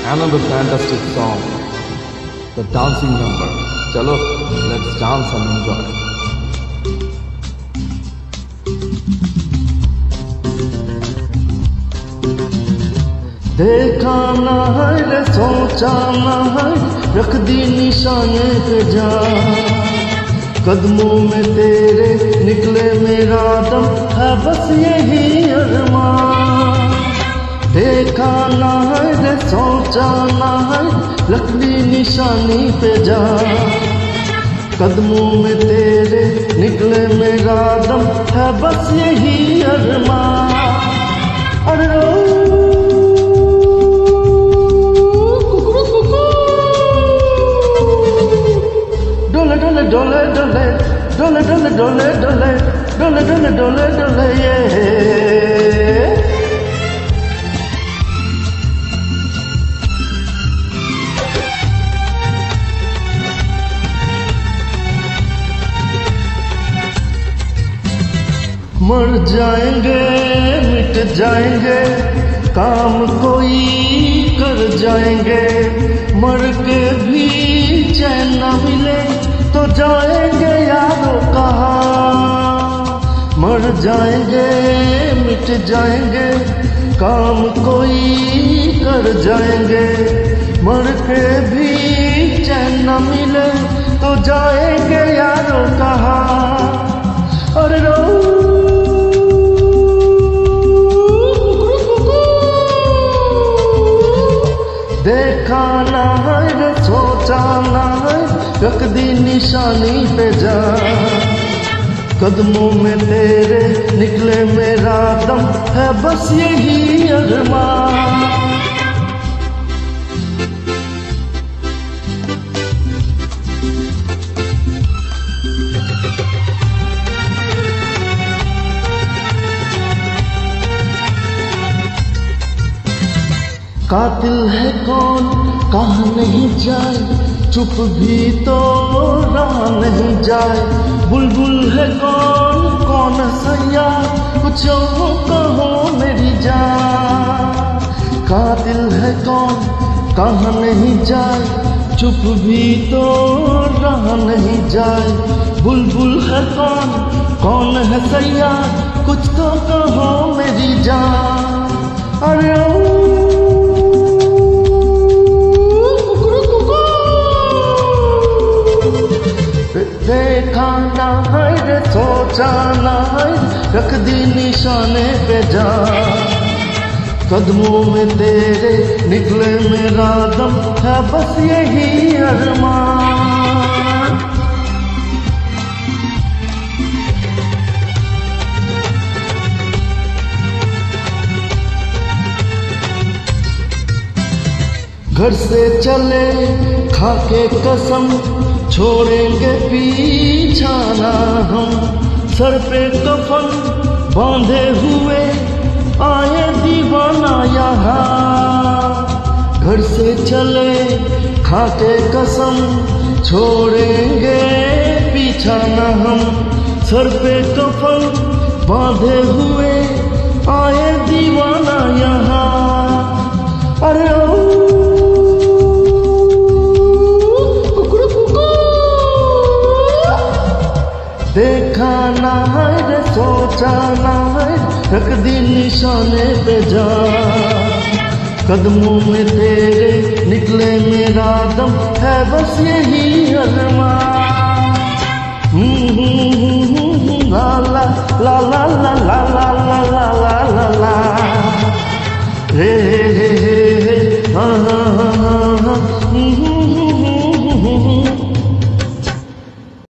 Another fantastic song, the dancing number. Chalo, let's dance and enjoy. देखा ना है रे सोचा ना है, रख दी निशाने पे जा, कदमों में तेरे निकले मेरा दम है बस यही अरमान। देखा ना है रे सोचा ना है, रख दी निशानी पे जा, कदमों में तेरे निकले मेरा दम है बस यही अरमान। अरे डोले डोले डोले डोले डोले डोले डोले डोले डोले डोले डोले ये मर जाएंगे मिट जाएंगे काम कोई कर जाएंगे, मर के भी चैन न मिले तो जाएंगे यारों कहाँ। मर जाएंगे मिट जाएंगे काम कोई कर जाएंगे, मर के भी चैन न मिले तो जाएंगे यारों कहाँ। अरे देखा ना है सोचा ना है, रख दी निशानी पे जा, कदमों में तेरे निकले मेरा दम है बस यही अरमान। कातिल है कौन कहाँ नहीं जाए, चुप भी तो रहा नहीं जाए, बुलबुल है कौन कौन सैया कुछ कहो मेरी जान। कातिल है कौन कहाँ नहीं जाए, चुप भी तो रहा नहीं जाए, बुलबुल है कौन है सैया कुछ तो कहो मेरी जान। अरे देखा ना है रे सोचा ना है, रख दी निशाने पे जा, कदमों में तेरे निकले मेरा दम है बस यही अरमान। घर से चले खाके कसम, छोड़ेंगे पीछा ना हम, सर पे कफन बांधे हुए आए दीवाना यहाँ। घर से चले खाके कसम, छोड़ेंगे पीछा ना हम, सर पे कफन बांधे हुए आए दीवाना यहाँ। अरे देखा ना है रे सोचा ना है, रख दी निशाने पे जा, कदमों में तेरे निकले मेरा दम है बस यही अरमान। ला ला ला ला ला ला ला ला ला ला ला ला रे हे हे हे